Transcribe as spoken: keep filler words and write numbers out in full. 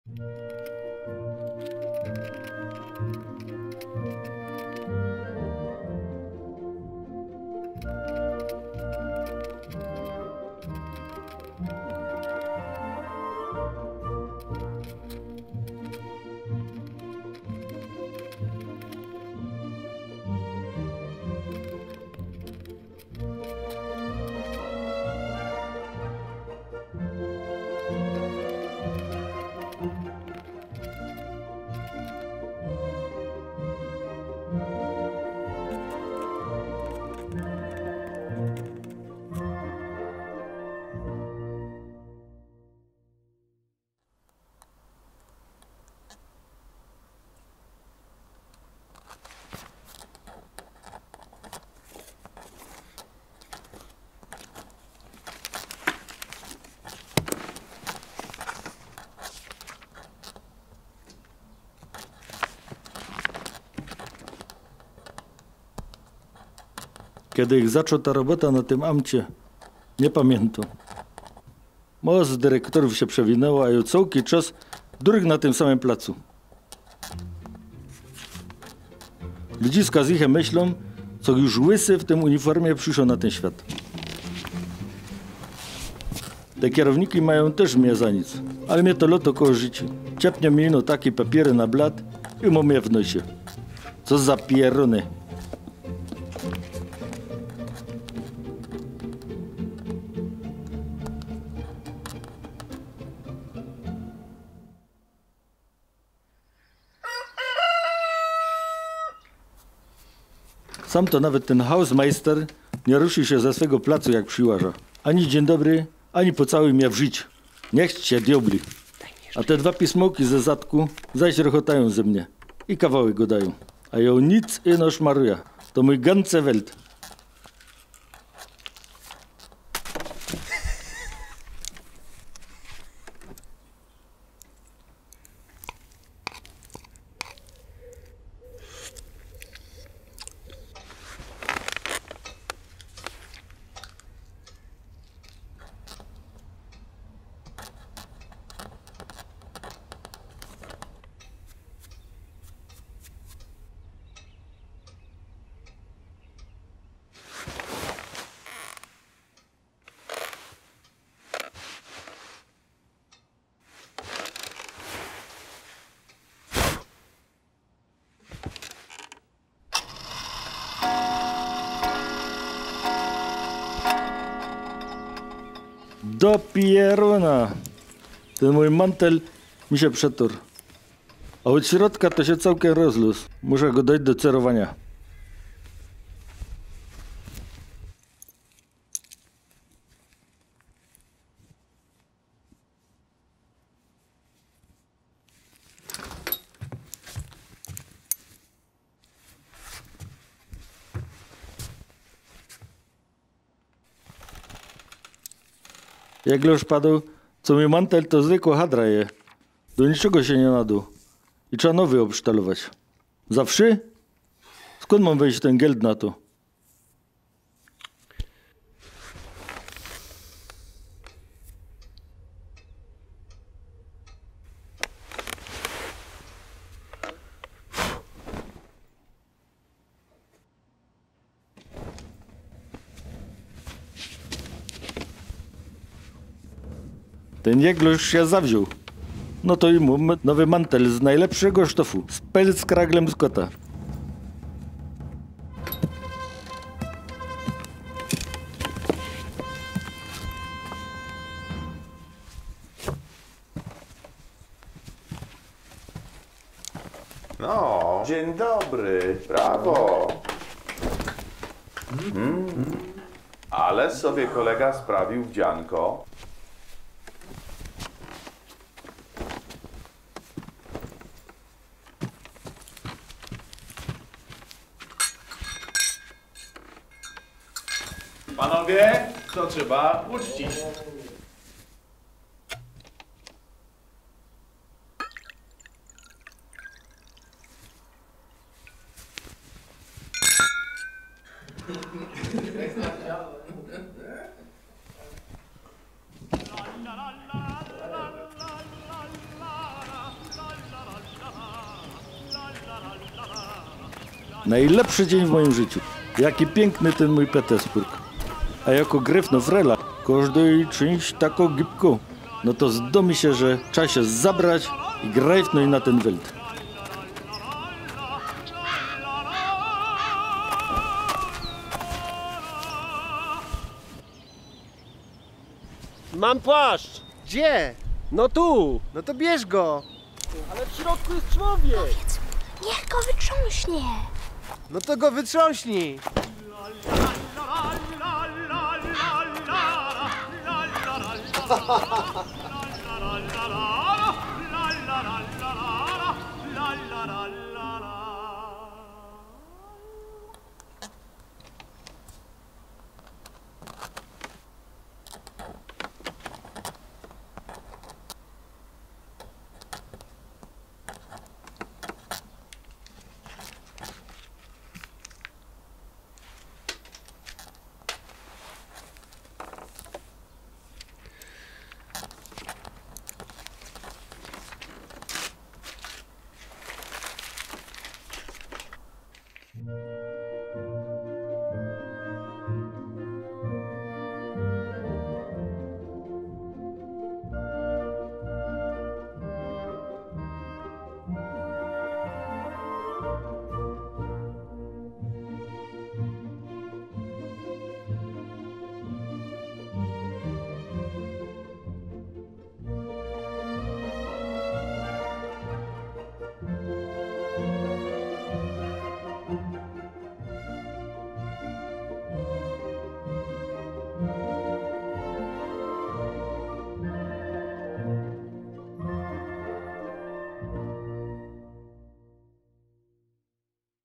Kiedy ich zaczął ta robota na tym amcie, nie pamiętam. Most dyrektorów się przewinęło, a ja całki czas durk na tym samym placu. Ludziska z ich myślą, co już łysy w tym uniformie przyszło na ten świat. Te kierowniki mają też mnie za nic, ale mnie to loto koło życia. Ciepnie mi no takie papiery na blat i mam je w nosie. Co za pierony. Sam to nawet ten hausmeister nie ruszy się ze swego placu jak przyłaża. Ani dzień dobry, ani pocałuj mnie w żyć. Niech cię diobli. A te dwa pismołki ze zadku zaś rechotają ze mnie. I kawałek go dają. A ją nic ino szmaruje. To mój ganze Welt. Do pieruna. Ten mój mantel mi się przetor. A od środka to się całkiem rozlósł. Muszę go dać do cerowania. Jak już padł, co mi mantel to zwykła hadra je. Do niczego się nie nadu. I trzeba nowy obsztalować. Za wszy? Skąd mam wejść ten geld na to? Ten jeglusz się zawziął. No to i mu nowy mantel z najlepszego sztofu. Z pelc kraglem z kota. No, dzień dobry. Brawo. Mm. Ale sobie kolega sprawił wdzianko. Panowie, to trzeba uczcić. Najlepszy dzień w moim życiu. Jaki piękny ten mój Petersburg. A jako gryfno frela, każdej czymś taką gibką, no to zdomi się, że trzeba się zabrać i grajfnąć na ten welt. Mam płaszcz! Gdzie? No tu! No to bierz go. Ale w środku jest człowiek! Niech go wytrząśnie. No to go wytrząśnij. La la la